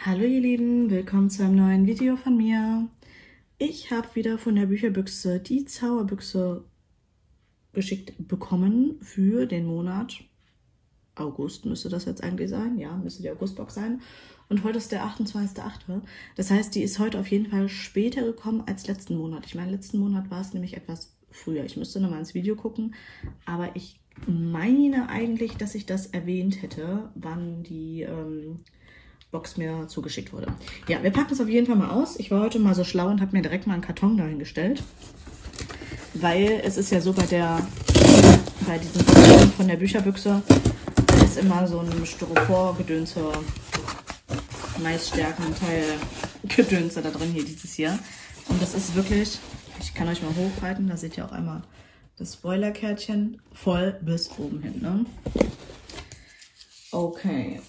Hallo ihr Lieben, willkommen zu einem neuen Video von mir. Ich habe wieder von der Bücherbüchse die Zauberbüchse geschickt bekommen für den Monat August. Müsste das jetzt eigentlich sein? Ja, müsste die Augustbox sein. Und heute ist der 28.08. Das heißt, die ist heute auf jeden Fall später gekommen als letzten Monat. Ich meine, letzten Monat war es nämlich etwas früher. Ich müsste nochmal ins Video gucken, aber ich meine eigentlich, dass ich das erwähnt hätte, wann die Box mir zugeschickt wurde. Ja, wir packen es auf jeden Fall mal aus. Ich war heute mal so schlau und habe mir direkt mal einen Karton dahingestellt, weil es ist ja so bei diesen Boxen von der Bücherbüchse ist immer so ein Styropor-Gedönse, Maisstärken-Teil Gedönse da drin, hier dieses hier. Und das ist wirklich, ich kann euch mal hochhalten, da seht ihr auch einmal das Spoilerkärtchen voll bis oben hin, ne? Okay.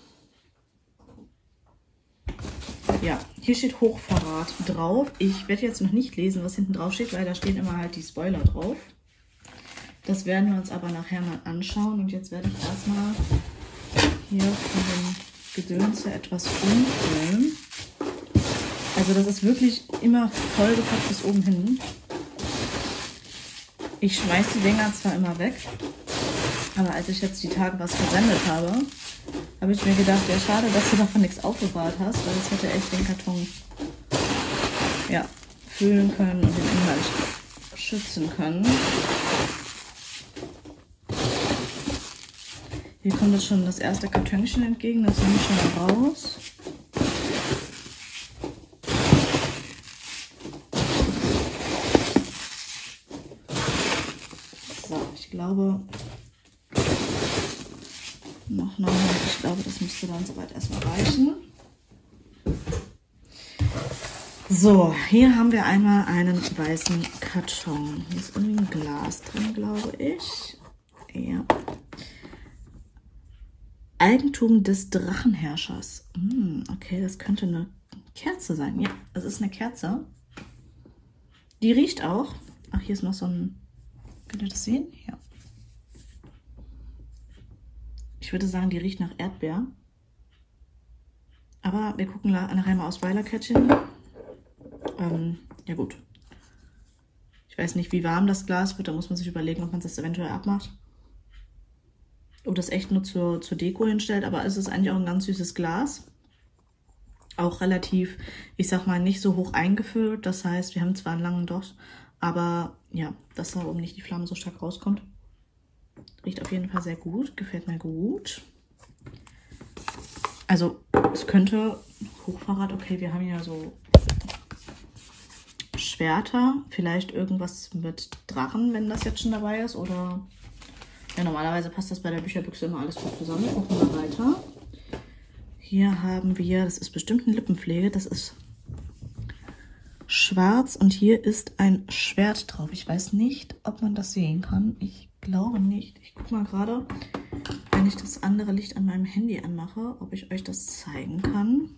Ja, hier steht Hochverrat drauf. Ich werde jetzt noch nicht lesen, was hinten drauf steht, weil da stehen immer halt die Spoiler drauf. Das werden wir uns aber nachher mal anschauen. Und jetzt werde ich erstmal hier von dem Gedönse etwas umfüllen. Also das ist wirklich immer vollgepackt bis oben hin. Ich schmeiß die Dinger zwar immer weg, aber als ich jetzt die Tage was versendet habe, habe ich mir gedacht, ja schade, dass du davon nichts aufbewahrt hast, weil das hätte echt den Karton ja, füllen können und den Inhalt schützen können. Hier kommt jetzt schon das erste Kartönchen entgegen, das nehme ich schon mal raus. So, ich glaube, ich glaube, das müsste dann soweit erstmal reichen. So, hier haben wir einmal einen weißen Karton. Hier ist irgendwie ein Glas drin, glaube ich. Ja. Eigentum des Drachenherrschers. Okay, das könnte eine Kerze sein. Ja, es ist eine Kerze. Die riecht auch. Ach, hier ist noch so ein... Könnt ihr das sehen? Ja. Ich würde sagen, die riecht nach Erdbeer. Aber wir gucken nachher mal aus Spoilerkärtchen. Ja gut. Ich weiß nicht, wie warm das Glas wird. Da muss man sich überlegen, ob man das eventuell abmacht. Oder das echt nur zur Deko hinstellt. Aber es ist eigentlich auch ein ganz süßes Glas. Auch relativ, ich sag mal, nicht so hoch eingefüllt. Das heißt, wir haben zwar einen langen Docht, aber ja, dass da oben nicht die Flamme so stark rauskommt. Riecht auf jeden Fall sehr gut, gefällt mir gut. Also es könnte, Hochverrat, okay, wir haben ja so Schwerter, vielleicht irgendwas mit Drachen, wenn das jetzt schon dabei ist. Oder ja, normalerweise passt das bei der Bücherbüchse immer alles gut zusammen. Gucken wir weiter. Hier haben wir, das ist bestimmt eine Lippenpflege, das ist schwarz und hier ist ein Schwert drauf. Ich weiß nicht, ob man das sehen kann. Ich glaube nicht. Ich gucke mal gerade, wenn ich das andere Licht an meinem Handy anmache, ob ich euch das zeigen kann.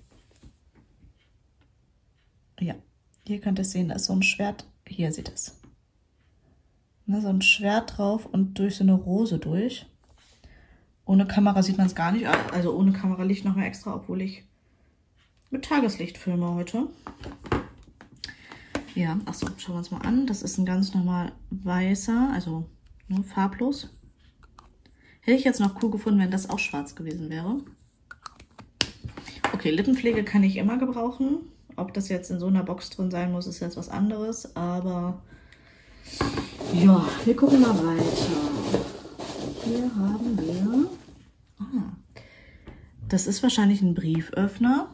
Ja, hier könnt ihr es sehen, da ist so ein Schwert. Hier seht ihr es. Ne, so ein Schwert drauf und durch so eine Rose durch. Ohne Kamera sieht man es gar nicht. Also ohne Kameralicht nochmal extra, obwohl ich mit Tageslicht filme heute. Ja, achso, schauen wir uns mal an. Das ist ein ganz normal weißer, also nur farblos. Hätte ich jetzt noch cool gefunden, wenn das auch schwarz gewesen wäre. Okay, Lippenpflege kann ich immer gebrauchen. Ob das jetzt in so einer Box drin sein muss, ist jetzt was anderes. Aber ja, wir gucken mal weiter. Hier haben wir... das ist wahrscheinlich ein Brieföffner.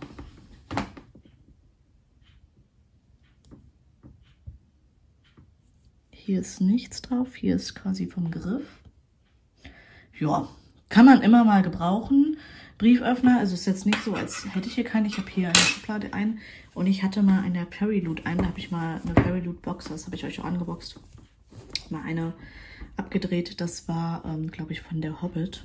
Hier ist nichts drauf, hier ist quasi vom Griff. Ja, kann man immer mal gebrauchen. Brieföffner, also ist jetzt nicht so, als hätte ich hier keinen. Ich habe hier eine Schublade ein und ich hatte mal eine Fairyloot ein. Da habe ich mal eine Fairyloot Box, das habe ich euch auch angeboxt. Mal eine abgedreht, das war, glaube ich, von der Hobbit.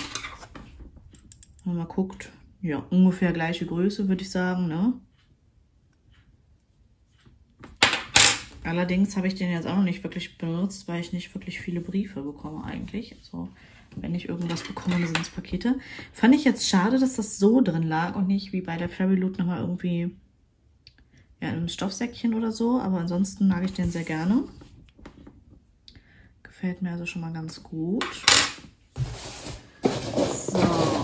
Wenn man mal guckt, ja, ungefähr gleiche Größe, würde ich sagen, ne? Allerdings habe ich den jetzt auch noch nicht wirklich benutzt, weil ich nicht wirklich viele Briefe bekomme eigentlich. Also wenn ich irgendwas bekomme, dann sind es Pakete. Fand ich jetzt schade, dass das so drin lag und nicht wie bei der Fairy Loot nochmal irgendwie ja, in einem Stoffsäckchen oder so. Aber ansonsten mag ich den sehr gerne. Gefällt mir also schon mal ganz gut. So.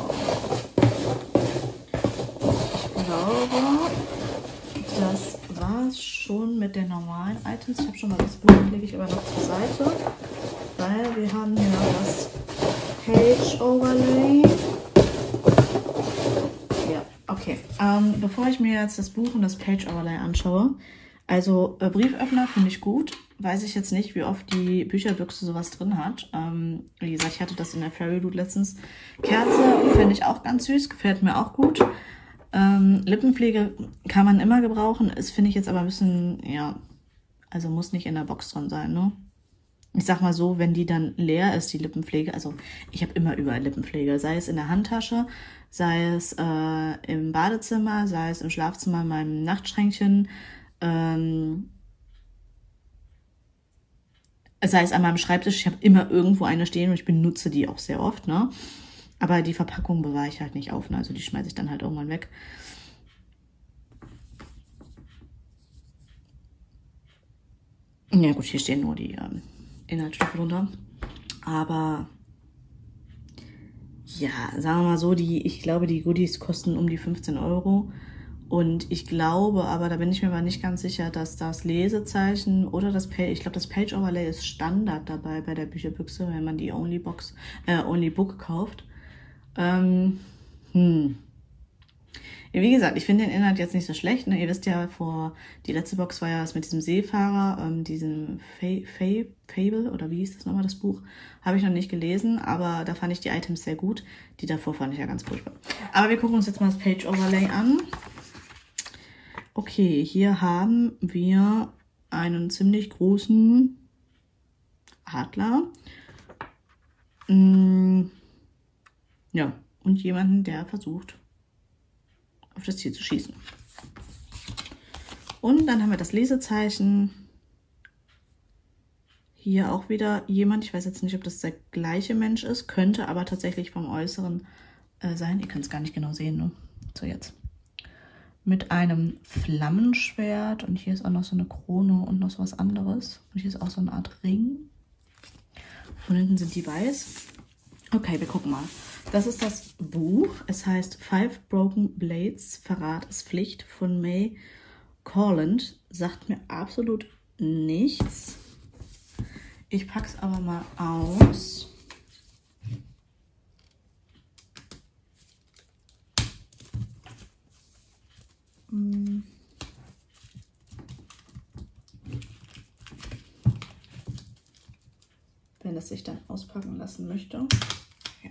Ich glaube, das war es schon mit den normalen Items. Ich habe schon mal das Buch, lege ich aber noch zur Seite, weil wir haben hier noch das Page Overlay. Ja, okay. Bevor ich mir jetzt das Buch und das Page Overlay anschaue, also Brieföffner finde ich gut. Weiß ich jetzt nicht, wie oft die Bücherbüchse sowas drin hat. Wie gesagt, ich hatte das in der Fairy Loot letztens. Kerze finde ich auch ganz süß, gefällt mir auch gut. Lippenpflege kann man immer gebrauchen, ist finde ich jetzt aber ein bisschen, ja, also muss nicht in der Box drin sein, ne? Ich sag mal so, wenn die dann leer ist, die Lippenpflege, also ich habe immer überall Lippenpflege, sei es in der Handtasche, sei es im Badezimmer, sei es im Schlafzimmer, in meinem Nachtschränkchen, sei es an meinem Schreibtisch, ich habe immer irgendwo eine stehen und ich benutze die auch sehr oft, ne? Aber die Verpackung bewahre ich halt nicht auf, ne? Also die schmeiße ich dann halt irgendwann weg. Ja gut, hier stehen nur die Inhaltsstoffe drunter. Aber ja, sagen wir mal so, ich glaube, die Goodies kosten um die 15 €. Und ich glaube, aber da bin ich mir mal nicht ganz sicher, dass das Lesezeichen oder das Page, ich glaube, das Page Overlay ist Standard dabei bei der Bücherbüchse, wenn man die Only Book kauft. Wie gesagt, ich finde den Inhalt jetzt nicht so schlecht. Ne? Ihr wisst ja, die letzte Box war ja das mit diesem Seefahrer, diesem Fable, oder wie hieß das nochmal, das Buch? Habe ich noch nicht gelesen, aber da fand ich die Items sehr gut. Die davor fand ich ja ganz furchtbar. Aber wir gucken uns jetzt mal das Page Overlay an. Okay, hier haben wir einen ziemlich großen Adler. Ja, und jemanden, der versucht, auf das Ziel zu schießen. Und dann haben wir das Lesezeichen. Hier auch wieder jemand, ich weiß jetzt nicht, ob das der gleiche Mensch ist, könnte aber tatsächlich vom Äußeren sein. Ihr könnt es gar nicht genau sehen, ne? So, jetzt. Mit einem Flammenschwert und hier ist auch noch so eine Krone und noch so was anderes. Und hier ist auch so eine Art Ring. Von hinten sind die weiß. Okay, wir gucken mal. Das ist das Buch. Es heißt Five Broken Blades, Verrat ist Pflicht von May Corland. Sagt mir absolut nichts. Ich packe es aber mal aus. Wenn es sich dann auspacken lassen möchte. Ja.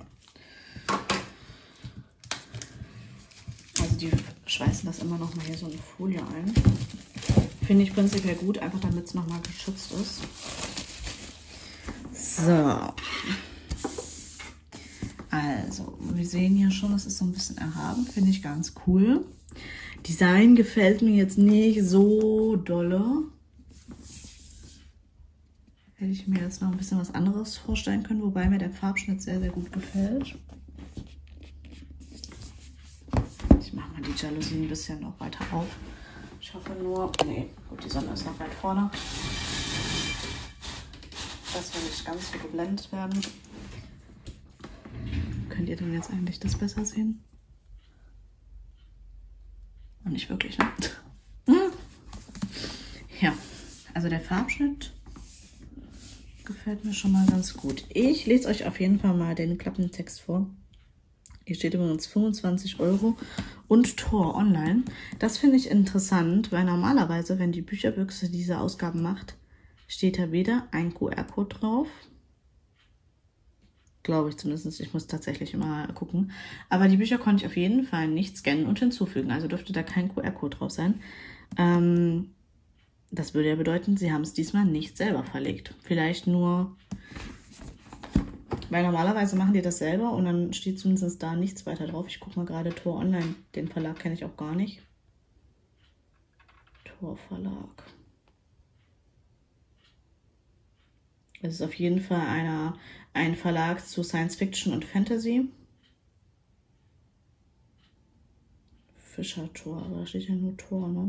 Also die schweißen das immer noch mal hier so eine Folie ein. Finde ich prinzipiell gut, einfach damit es noch mal geschützt ist. So. Also, wir sehen hier schon, es ist so ein bisschen erhaben. Finde ich ganz cool. Design gefällt mir jetzt nicht so dolle. Hätte ich mir jetzt noch ein bisschen was anderes vorstellen können, wobei mir der Farbschnitt sehr, sehr gut gefällt. Ich mache mal die Jalousien ein bisschen noch weiter auf. Ich hoffe nur, nee, gut, die Sonne ist noch weit vorne, dass wir nicht ganz so geblendet werden. Könnt ihr denn jetzt eigentlich das besser sehen? Und nicht wirklich, ne? Ja, also der Farbschnitt gefällt mir schon mal ganz gut. Ich lese euch auf jeden Fall mal den Klappentext vor. Hier steht übrigens 25 € und Tor online. Das finde ich interessant, weil normalerweise, wenn die Bücherbüchse diese Ausgaben macht, steht da weder ein QR-Code drauf. Glaube ich zumindest. Ich muss tatsächlich immer gucken. Aber die Bücher konnte ich auf jeden Fall nicht scannen und hinzufügen. Also dürfte da kein QR-Code drauf sein. Das würde ja bedeuten, sie haben es diesmal nicht selber verlegt. Vielleicht nur, weil normalerweise machen die das selber und dann steht zumindest da nichts weiter drauf. Ich gucke mal gerade Tor Online. Den Verlag kenne ich auch gar nicht. Tor Verlag. Es ist auf jeden Fall ein Verlag zu Science Fiction und Fantasy. Fischer Tor, aber da steht ja nur Tor, ne?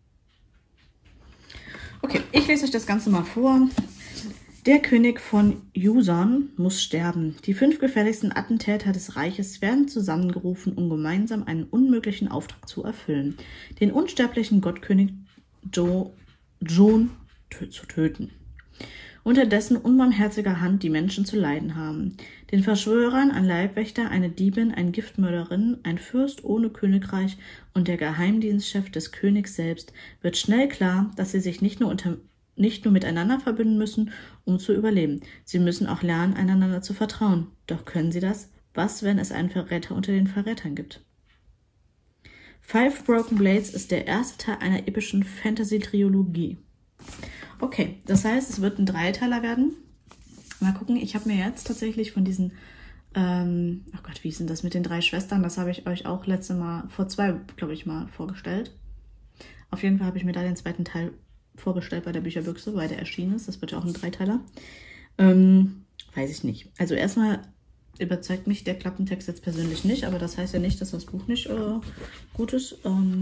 Okay, ich lese euch das Ganze mal vor. Der König von Yusan muss sterben. Die 5 gefährlichsten Attentäter des Reiches werden zusammengerufen, um gemeinsam einen unmöglichen Auftrag zu erfüllen. Den unsterblichen Gottkönig Joan zu töten. Unter dessen unbarmherziger Hand die Menschen zu leiden haben. Den Verschwörern, ein Leibwächter, eine Diebin, ein Giftmörderin, ein Fürst ohne Königreich und der Geheimdienstchef des Königs selbst wird schnell klar, dass sie sich nicht nur miteinander verbünden müssen, um zu überleben. Sie müssen auch lernen, einander zu vertrauen. Doch können sie das? Was, wenn es einen Verräter unter den Verrätern gibt? Five Broken Blades ist der erste Teil einer epischen Fantasy-Trilogie. Okay, das heißt, es wird ein Dreiteiler werden. Mal gucken, ich habe mir jetzt tatsächlich von diesen, oh Gott, wie ist denn das mit den 3 Schwestern? Das habe ich euch auch letzte Mal, vor 2, glaube ich, mal vorgestellt. Auf jeden Fall habe ich mir da den 2. Teil vorbestellt bei der Bücherbüchse, weil der erschienen ist. Das wird ja auch ein Dreiteiler. Weiß ich nicht. Also erstmal überzeugt mich der Klappentext jetzt persönlich nicht, aber das heißt ja nicht, dass das Buch nicht gut ist.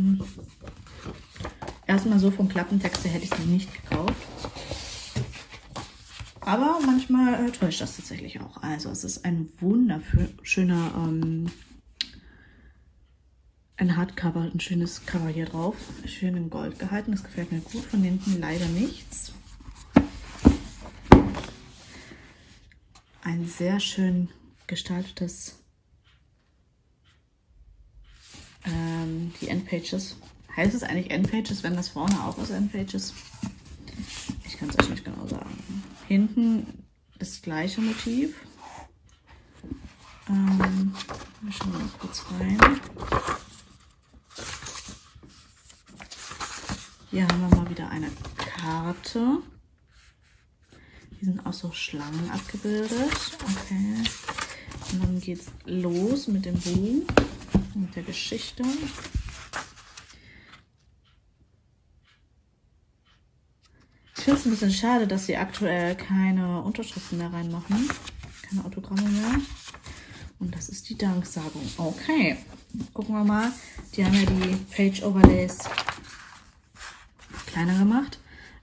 Erstmal so vom Klappentext her hätte ich es nicht gekauft. Aber manchmal täuscht das tatsächlich auch. Also es ist ein wunderschöner ein Hardcover, ein schönes Cover hier drauf. Schön in Gold gehalten. Das gefällt mir gut. Von hinten leider nichts. Ein sehr schön gestaltetes die Endpages. Heißt es eigentlich Endpages, wenn das vorne auch ist Endpages? Ich kann es euch nicht genau sagen. Hinten das gleiche Motiv. Wir schauen mal kurz rein. Hier haben wir mal wieder eine Karte. Hier sind auch so Schlangen abgebildet. Okay. Und dann geht's los mit dem Buch, mit der Geschichte. Ich finde es ein bisschen schade, dass sie aktuell keine Unterschriften mehr reinmachen. Keine Autogramme mehr. Und das ist die Danksagung. Okay, gucken wir mal. Die haben ja die Page Overlays kleiner gemacht.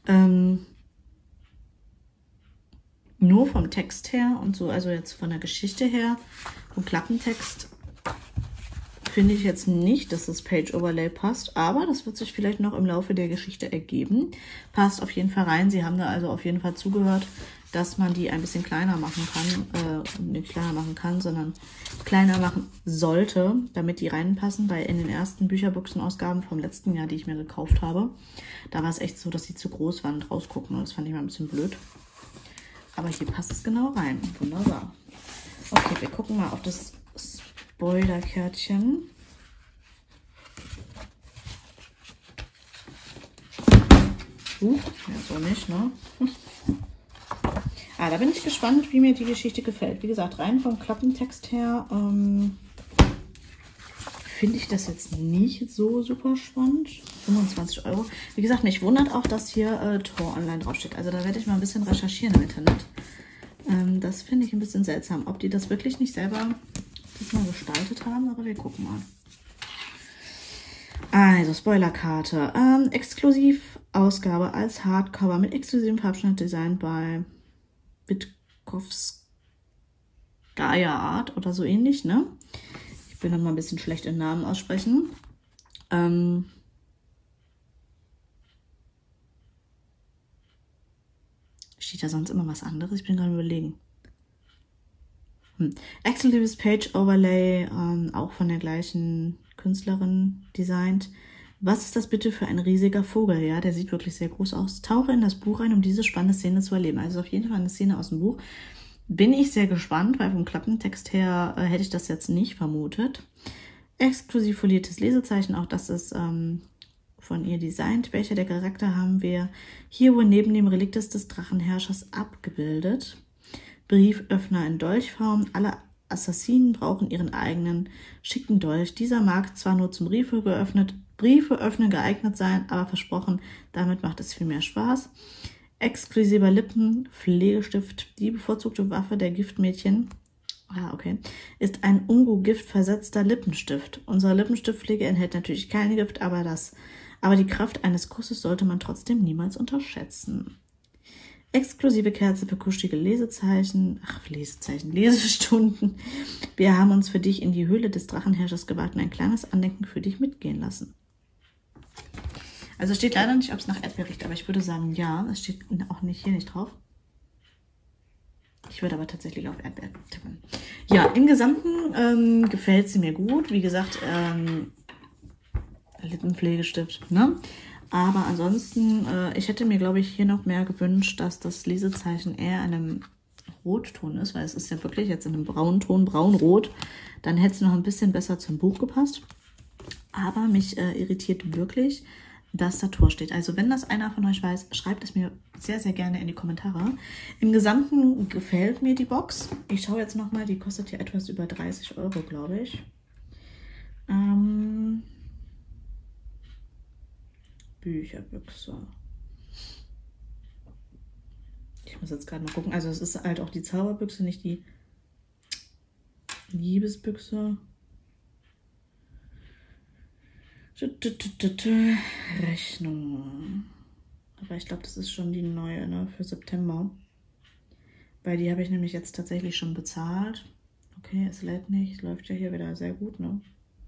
Nur vom Text her und so, also jetzt von der Geschichte her, vom Klappentext, finde ich jetzt nicht, dass das Page Overlay passt, aber das wird sich vielleicht noch im Laufe der Geschichte ergeben. Passt auf jeden Fall rein. Sie haben da also auf jeden Fall zugehört, dass man die ein bisschen kleiner machen kann, nicht kleiner machen kann, sondern kleiner machen sollte, damit die reinpassen, weil in den ersten Bücherbüchsenausgaben vom letzten Jahr, die ich mir gekauft habe, da war es echt so, dass sie zu groß waren und rausgucken und das fand ich mal ein bisschen blöd. Aber hier passt es genau rein. Wunderbar. Okay, wir gucken mal auf das Spoiler-Kärtchen. Ja, so nicht, ne? Da bin ich gespannt, wie mir die Geschichte gefällt. Wie gesagt, rein vom Klappentext her finde ich das jetzt nicht so super spannend. 25 €. Wie gesagt, mich wundert auch, dass hier Tor Online draufsteht. Also da werde ich mal ein bisschen recherchieren im Internet. Das finde ich ein bisschen seltsam. Ob die das wirklich nicht selber diesmal gestaltet haben, aber wir gucken mal. Also, Spoilerkarte. Exklusivausgabe als Hardcover mit exklusivem Farbschnittdesign bei Witkowskaja Art oder so ähnlich, ne? Ich will noch mal ein bisschen schlecht den Namen aussprechen. Steht da sonst immer was anderes? Ich bin gerade überlegen. Exklusives Page Overlay, auch von der gleichen Künstlerin designt. Was ist das bitte für ein riesiger Vogel? Ja, der sieht wirklich sehr groß aus. Tauche in das Buch ein, um diese spannende Szene zu erleben. Also auf jeden Fall eine Szene aus dem Buch. Bin ich sehr gespannt, weil vom Klappentext her hätte ich das jetzt nicht vermutet. Exklusiv foliertes Lesezeichen, auch das ist von ihr designt. Welcher der Charakter haben wir hier wohl neben dem Relikt des Drachenherrschers abgebildet? Brieföffner in Dolchform. Alle Assassinen brauchen ihren eigenen schicken Dolch. Dieser mag zwar nur zum Briefe öffnen geeignet sein, aber versprochen, damit macht es viel mehr Spaß. Exklusiver Lippenpflegestift, die bevorzugte Waffe der Giftmädchen. Ah, okay. Ist ein Ungu-Gift-versetzter Lippenstift. Unsere Lippenstiftpflege enthält natürlich kein Gift, aber die Kraft eines Kusses sollte man trotzdem niemals unterschätzen. Exklusive Kerze für kuschelige Lesestunden. Wir haben uns für dich in die Höhle des Drachenherrschers gewagt und ein kleines Andenken für dich mitgehen lassen. Also steht leider nicht, ob es nach Erdbeer riecht, aber ich würde sagen, ja. Es steht auch nicht hier nicht drauf. Ich würde aber tatsächlich auf Erdbeer tippen. Ja, im Gesamten gefällt sie mir gut. Wie gesagt, Lippenpflegestift, ne? Aber ansonsten, ich hätte mir, glaube ich, hier noch mehr gewünscht, dass das Lesezeichen eher in einem Rotton ist, weil es ist ja wirklich jetzt in einem Braunton, braunrot. Dann hätte es noch ein bisschen besser zum Buch gepasst. Aber mich irritiert wirklich, dass da Tor steht. Also wenn das einer von euch weiß, schreibt es mir sehr, sehr gerne in die Kommentare. Im Gesamten gefällt mir die Box. Ich schaue jetzt nochmal, die kostet hier etwas über 30 €, glaube ich. Bücherbüchse. Ich muss jetzt gerade mal gucken. Also es ist halt auch die Zauberbüchse, nicht die Liebesbüchse. Rechnung. Aber ich glaube, das ist schon die neue, ne, für September. Weil die habe ich nämlich jetzt tatsächlich schon bezahlt. Okay, es lädt nicht. Es läuft ja hier wieder sehr gut, ne?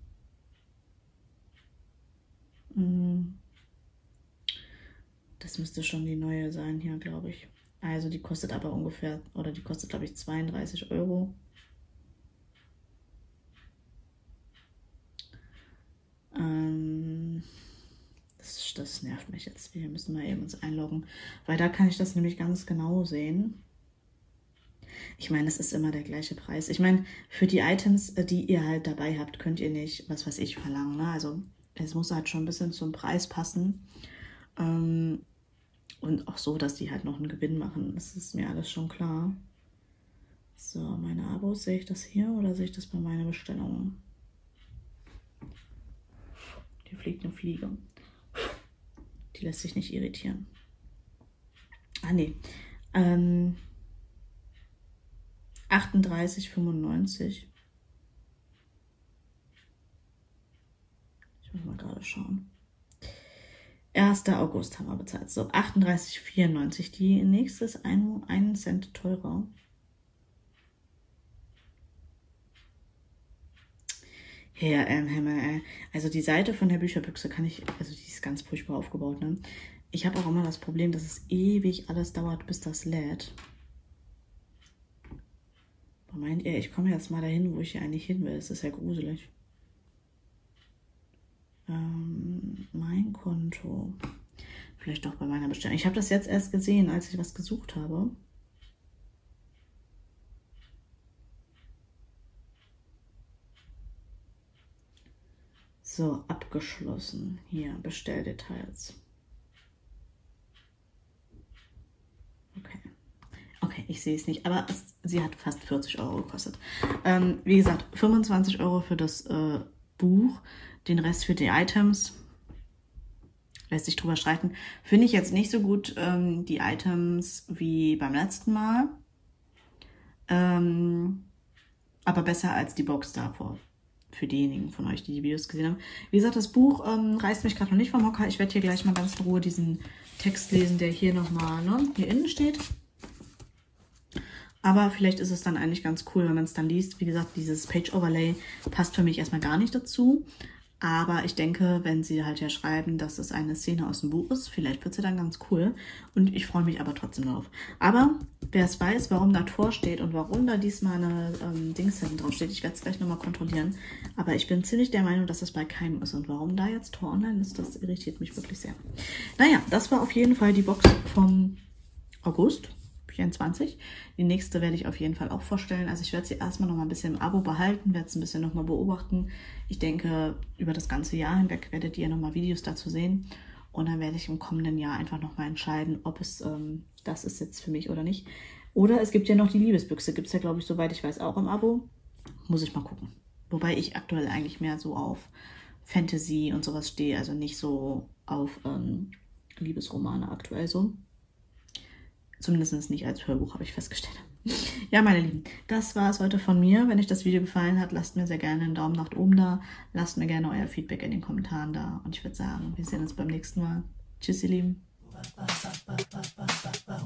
Das müsste schon die neue sein hier, glaube ich. Also die kostet aber ungefähr, oder die kostet, glaube ich, 32 €. Das nervt mich jetzt. Wir müssen mal eben uns einloggen, weil da kann ich das nämlich ganz genau sehen. Ich meine, es ist immer der gleiche Preis. Ich meine, für die Items, die ihr halt dabei habt, könnt ihr nicht, was weiß ich, verlangen, ne? Also es muss halt schon ein bisschen zum Preis passen. Und auch so, dass die halt noch einen Gewinn machen. Das ist mir alles schon klar. So, meine Abos, sehe ich das hier oder sehe ich das bei meiner Bestellung? Hier fliegt eine Fliege. Die lässt sich nicht irritieren. Ah, nee. 38,95. Ich muss mal gerade schauen. 1. August haben wir bezahlt. So, 38,94. Die nächste ist 1 Cent teurer. Ja, also die Seite von der Bücherbüchse kann ich, also die ist ganz furchtbar aufgebaut, ne? Ich habe auch immer das Problem, dass es ewig alles dauert, bis das lädt. Aber meint ihr, ich komme jetzt mal dahin, wo ich hier eigentlich hin will? Das ist ja gruselig. Mein Konto. Vielleicht doch bei meiner Bestellung. Ich habe das jetzt erst gesehen, als ich was gesucht habe. So, abgeschlossen. Hier, Bestelldetails. Okay. Okay, ich sehe es nicht, aber sie hat fast 40 € gekostet. Wie gesagt, 25 € für das Buch, den Rest für die Items. Lässt sich drüber streiten. Finde ich jetzt nicht so gut die Items wie beim letzten Mal. Aber besser als die Box davor. Für diejenigen von euch, die die Videos gesehen haben. Wie gesagt, das Buch reißt mich gerade noch nicht vom Hocker. Ich werde hier gleich mal ganz in Ruhe diesen Text lesen, der hier nochmal, ne, hier innen steht. Aber vielleicht ist es dann eigentlich ganz cool, wenn man es dann liest. Wie gesagt, dieses Page-Overlay passt für mich erstmal gar nicht dazu. Aber ich denke, wenn sie halt ja schreiben, dass es eine Szene aus dem Buch ist, vielleicht wird sie dann ganz cool. Und ich freue mich aber trotzdem darauf. Aber wer es weiß, warum da Tor steht und warum da diesmal eine Dings hinten drauf steht, ich werde es gleich nochmal kontrollieren. Aber ich bin ziemlich der Meinung, dass das bei keinem ist. Und warum da jetzt Tor online ist, das irritiert mich wirklich sehr. Naja, das war auf jeden Fall die Box vom August 24. Die nächste werde ich auf jeden Fall auch vorstellen. Also ich werde sie erstmal noch mal ein bisschen im Abo behalten, werde es ein bisschen noch mal beobachten. Ich denke, über das ganze Jahr hinweg werdet ihr noch mal Videos dazu sehen. Und dann werde ich im kommenden Jahr einfach noch mal entscheiden, ob es das ist jetzt für mich oder nicht. Oder es gibt ja noch die Liebesbüchse. Gibt es ja, glaube ich, soweit ich weiß, auch im Abo. Muss ich mal gucken. Wobei ich aktuell eigentlich mehr so auf Fantasy und sowas stehe. Also nicht so auf Liebesromane aktuell so. Zumindest nicht als Hörbuch, habe ich festgestellt. Ja, meine Lieben, das war es heute von mir. Wenn euch das Video gefallen hat, lasst mir sehr gerne einen Daumen nach oben da. Lasst mir gerne euer Feedback in den Kommentaren da. Und ich würde sagen, wir sehen uns beim nächsten Mal. Tschüss, ihr Lieben.